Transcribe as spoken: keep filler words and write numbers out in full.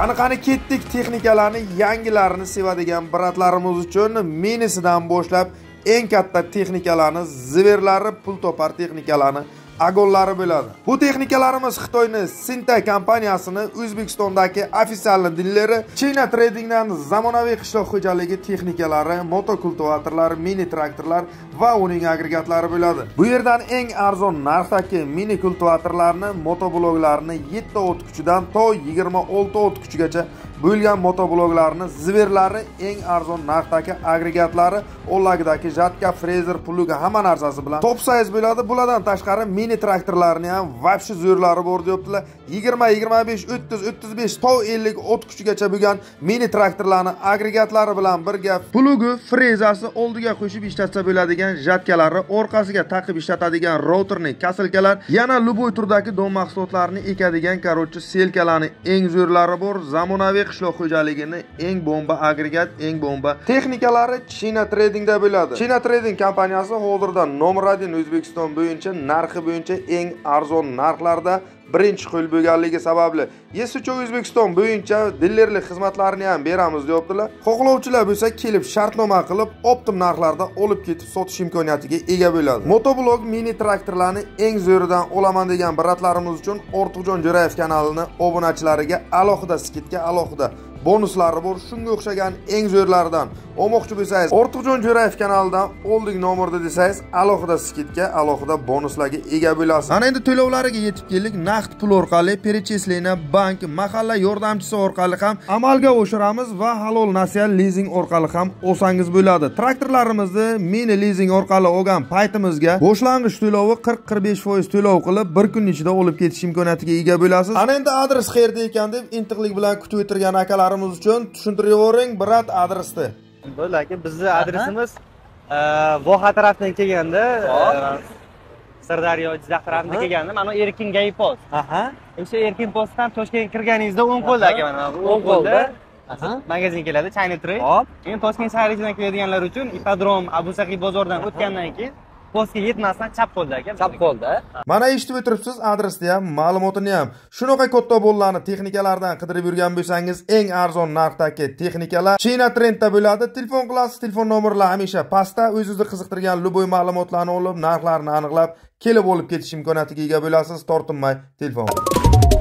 Qani qani ketdik texnikalarni yangilarini sevadigan bratlarimiz uchun minisidan boshlab eng katta texnikalarni, ziverlari, pul topar texnikalarni, agollari bo'ladi. Bu texnikalarimiz Xitoyning Sinta kompaniyasini O'zbekistondagi ofitsial dilleri, China Tradingdan zamonaviy qishloq xo'jaligi texnikalari, motokultivatorlar, mini traktorlar va uning agregatlari bo'ladi. Bu yerdan eng arzon narxdagi mini kultivatorlarni, motobloklarni yetti o't kuchidan to yigirma olti o't kuchigacha bo'lgan motobloklarni, ziverlari, eng arzon narxdagi agregatlari, o'lagidagi jatka, frezer, pluga hamma narsasi bilan top size bo'ladi. Bulardan tashqari mini traktorlarni ham vobshe zo'rlari bor deyaptilar. yigirma yigirma besh o'ttiz o'ttiz besh to ellik o't kuchigacha bo'lgan mini traktorlarni agregatlari bilan birga plugi, frezasi, oldiga qo'shib ishlatsa bo'ladigan jatkalari, orqasiga taqib ishlatadigan routerning kasilkalar, yana luboy turdagi don mahsulotlarini ekadigan korotchi selkalarni eng zo'rlari bor. Zamonaviy qishloq xo'jaligini eng bomba agregat, eng bomba texnikalari China Tradingda bo'ladi. China Trading kompaniyasi hozirda nomer bir O'zbekiston bo'yicha narxi bo'yicha eng arzon narxlarda birinchi qo'l bo'lganligi sababli Yesucho O'zbekiston bo'yicha dillerlik xizmatlarini ham beramiz deyaptilar. Xohlovchilar bo'lsa kelib shartnoma qilib optim narxlarda olib ketib sotish imkoniyatiga ega bo'ladi. Motoblok mini traktorlarni eng zo'ridan olaman degan bratlarimiz uchun Ortiqjon Jo'rayev kanalini obunachilariga alohida skidga, alohida bonuslari bor. Shunga o'xshagan eng zo'rlardan olmoqchi bo'lsangiz, Ortiqjon Jo'rayev kanalidan oldik nomerda desangiz, alohida skidga, alohida bonuslarga ega bo'lasiz. Ana endi to'lovlariga yetib keldik. Naqd pul orqali, перечисление, bank, mahalla yordamchisi orqali ham amalga oshiramiz va halol nasiya lizing orqali ham olsangiz bo'ladi. Traktorlarimizni mini lizing orqali olgan paytimizga boshlang'ich to'lovi qirq qirq besh foiz to'lov qilib, bir kun ichida olib ketish imkoniyatiga ega bo'lasiz. Ana endi adres qayerda ekan deb intiqlik bilan kutib o'tirgan akalarimiz uchun tushuntirib yuboring, brat adresni. Bo'ldi aka, bizning adresimiz Voha tarafdan kelganda, Sirdaryo, Jizzax tarafdan kelganda, mana Erkin Gaypost. Aha. O'sha Erkin postdan Toshkentga kirganingizda o'ng qo'lda aka, mana o'ng qo'lda magazin keladi, China Trade. Hop. Endi Toshkent shahridan keladiganlar uchun Ipodrom, Abu Saqiy bozordan o'tgandan keyin postga yetmasdan chap qo'lda aka. Chap qo'lda. Mana eshitib o'tiribsiz, adresni ham, ma'lumotini ham. Shunaqa katta bo'llarni texnikalardan qidirib yurgan bo'lsangiz, eng arzon narxdagi texnikalar China Trendda bo'ladi. Telefon qilasiz, telefon nomerlari hamisha pastda. O'zingizni qiziqtirgan luboy ma'lumotlarni olib, narxlarni aniqlab, kelib olib ketish imkoniyatiga ega bo'lasiz. Tortinmay telefon.